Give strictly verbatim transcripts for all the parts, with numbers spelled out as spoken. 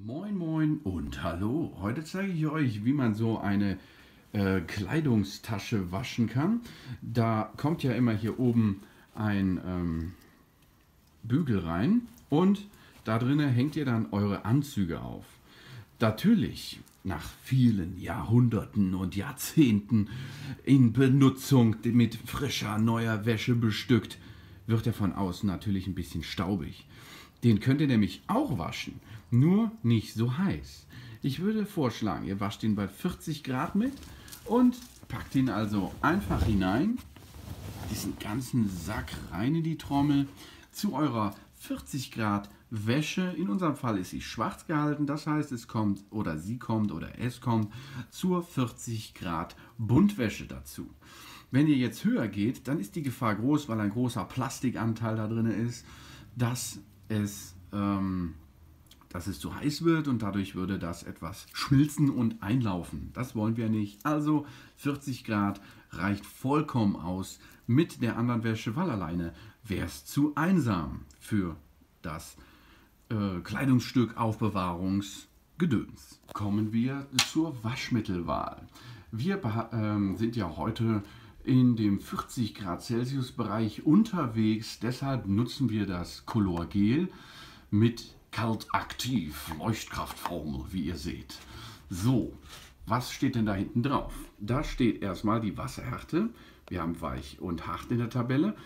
Moin moin und hallo. Heute zeige ich euch, wie man so eine äh, Kleidungstasche waschen kann. Da kommt ja immer hier oben ein ähm, Bügel rein und da drinnen hängt ihr dann eure Anzüge auf. Natürlich, nach vielen Jahrhunderten und Jahrzehnten in Benutzung mit frischer, neuer Wäsche bestückt, wird er von außen natürlich ein bisschen staubig. Den könnt ihr nämlich auch waschen, nur nicht so heiß. Ich würde vorschlagen, ihr wascht ihn bei vierzig Grad mit und packt ihn also einfach hinein, diesen ganzen Sack rein in die Trommel, zu eurer vierzig Grad Wäsche. In unserem Fall ist sie schwarz gehalten, das heißt, es kommt oder sie kommt oder es kommt zur vierzig Grad Buntwäsche dazu. Wenn ihr jetzt höher geht, dann ist die Gefahr groß, weil ein großer Plastikanteil da drin ist, dass es, ähm, dass es zu heiß wird und dadurch würde das etwas schmilzen und einlaufen. Das wollen wir nicht. Also vierzig Grad reicht vollkommen aus mit der anderen Wäsche, weil alleine wäre es zu einsam für das äh, Kleidungsstück Aufbewahrungsgedöns. Kommen wir zur Waschmittelwahl. Wir ähm, sind ja heute in dem vierzig Grad Celsius Bereich unterwegs, deshalb nutzen wir das Color Gel mit Kaltaktiv Leuchtkraftformel, wie ihr seht. So, was steht denn da hinten drauf? Da steht erstmal die Wasserhärte. Wir haben weich und hart in der Tabelle.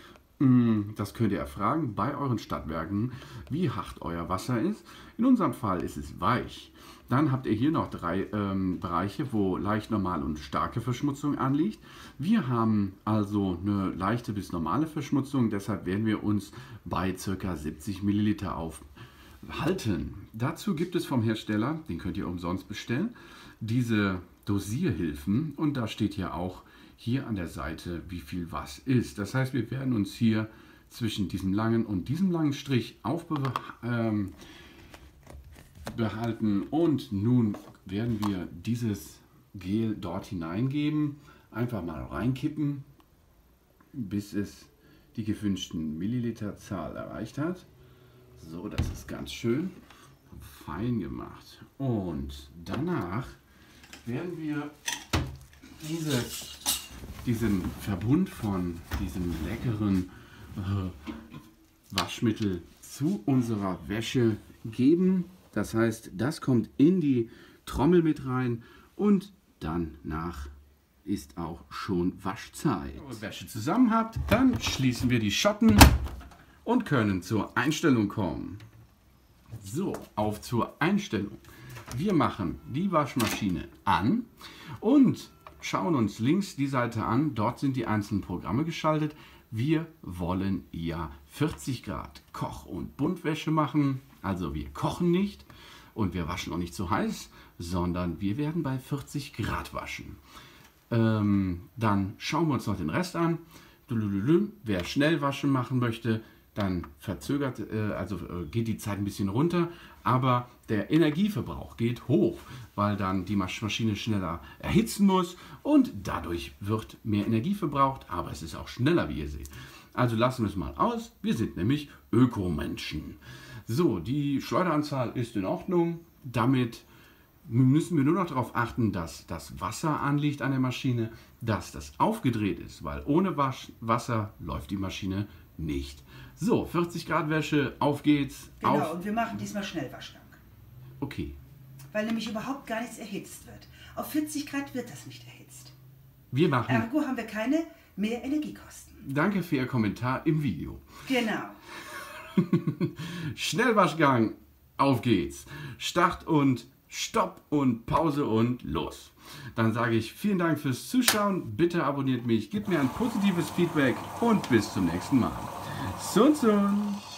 Das könnt ihr erfragen bei euren Stadtwerken, wie hart euer Wasser ist. In unserem Fall ist es weich. Dann habt ihr hier noch drei ähm, Bereiche, wo leicht, normal und starke Verschmutzung anliegt. Wir haben also eine leichte bis normale Verschmutzung, deshalb werden wir uns bei ca. siebzig Milliliter aufhalten. Dazu gibt es vom Hersteller, den könnt ihr umsonst bestellen, diese Dosierhilfen und da steht ja auch hier an der Seite, wie viel was ist. Das heißt, wir werden uns hier zwischen diesem langen und diesem langen Strich aufbehalten. Ähm, behalten und nun werden wir dieses Gel dort hineingeben, einfach mal reinkippen, bis es die gewünschten Milliliterzahl erreicht hat. So, das ist ganz schön fein gemacht. Und danach werden wir diese, diesen Verbund von diesem leckeren äh, Waschmittel zu unserer Wäsche geben. Das heißt, das kommt in die Trommel mit rein und danach ist auch schon Waschzeit. Wenn ihr Wäsche zusammen habt, dann schließen wir die Schotten und können zur Einstellung kommen. So, auf zur Einstellung. Wir machen die Waschmaschine an und schauen uns links die Seite an. Dort sind die einzelnen Programme geschaltet. Wir wollen ja vierzig Grad Koch- und Buntwäsche machen. Also wir kochen nicht und wir waschen auch nicht zu heiß, sondern wir werden bei vierzig Grad waschen. Ähm, dann schauen wir uns noch den Rest an. Wer Schnellwaschen machen möchte, dann verzögert, äh, also äh, geht die Zeit ein bisschen runter, aber der Energieverbrauch geht hoch, weil dann die Waschmaschine schneller erhitzen muss und dadurch wird mehr Energie verbraucht, aber es ist auch schneller, wie ihr seht. Also lassen wir es mal aus, wir sind nämlich Ökomenschen. So, die Schleuderanzahl ist in Ordnung, damit müssen wir nur noch darauf achten, dass das Wasser anliegt an der Maschine, dass das aufgedreht ist, weil ohne Wasch Wasser läuft die Maschine nicht. So, vierzig Grad Wäsche, auf geht's. Genau, auf. Und wir machen diesmal Schnellwaschgang. Okay. Weil nämlich überhaupt gar nichts erhitzt wird. Auf vierzig Grad wird das nicht erhitzt. Wir machen. Ergo haben wir keine mehr Energiekosten. Danke für Ihr Kommentar im Video. Genau. Schnellwaschgang, auf geht's. Start und Stopp und Pause und los. Dann sage ich vielen Dank fürs Zuschauen. Bitte abonniert mich, gebt mir ein positives Feedback und bis zum nächsten Mal. Sun Sun.